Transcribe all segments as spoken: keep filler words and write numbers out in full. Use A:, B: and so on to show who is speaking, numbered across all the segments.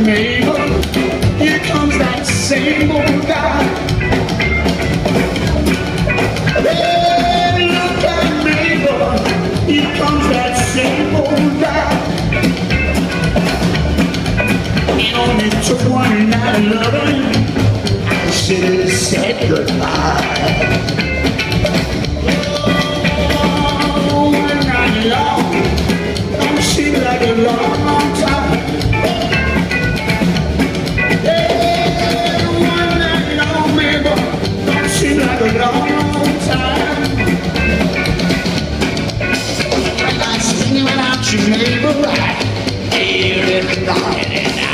A: Mabel, here comes that same old guy. Hey, look at Mabel, here comes that same old guy. It only took one night of loving, I should have said goodbye. Oh, one night long, don't seem like a long, long time. Yeah, one night long, Mabel, don't seem like a long, long time. When I'm singing without you, Mabel, I hear it night and night.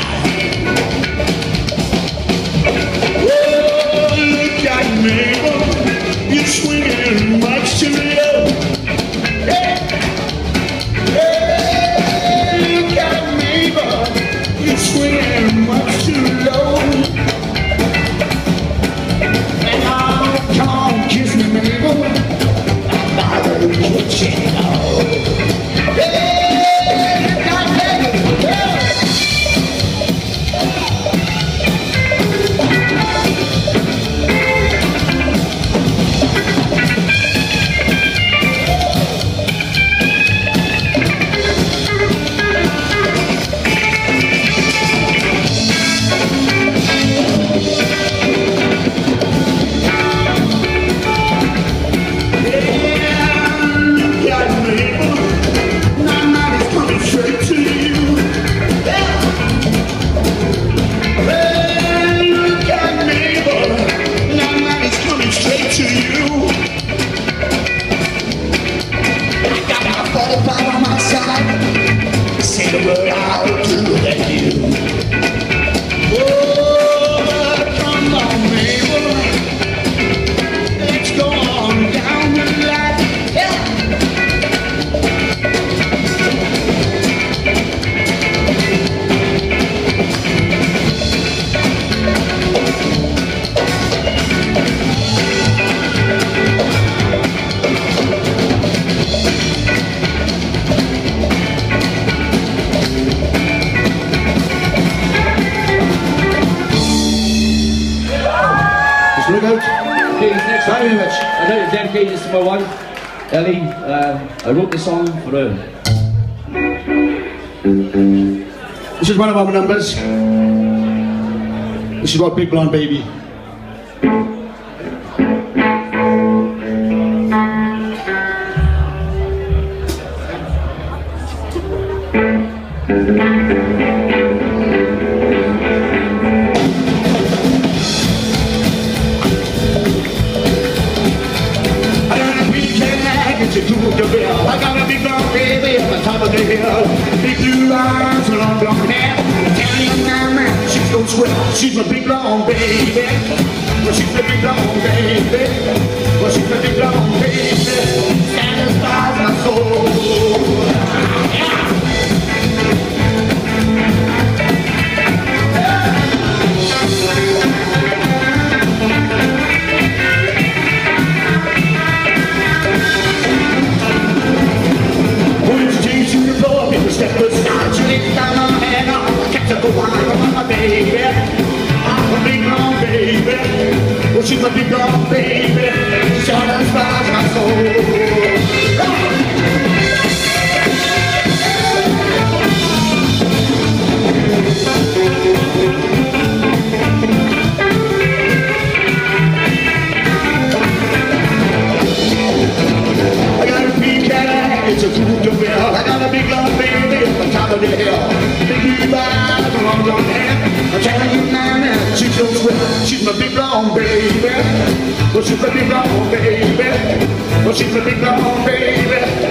A: Mabel, you're swinging much too low. Hey, hey, look at Mabel, you're swinging much too low. And oh, come on, kiss me, Mabel, I'm by the kitchen. Oh, hey, God, Mabel, yeah.
B: Look out. Okay, next time, very much. I'd like to dedicate this to my wife, Ellie. Uh, I wrote the song for her.
A: This is one of our numbers. This is about Big Blonde Baby. I got a big blonde baby at the top of the hill. Big blue eyes, long blonde hair. Tell you now, man, she's gonna swell. She's my big blonde baby. Well, she's my big blonde baby. Well, she's my big blonde baby. Satisfies my soul. Yeah. Step aside, she laid down on her head, I kept her going, I'm my baby, I'm a big blonde baby, well she's a big blonde baby, she satisfies my soul. I got a big cat, it's a cool doorbell, I got a big blonde baby. Top of the hill, big blue eyes, long blonde hair. I'm telling you now, now, she's so swell. She's my big blonde baby. Well, she's my big blonde baby. Well, she's my big blonde baby.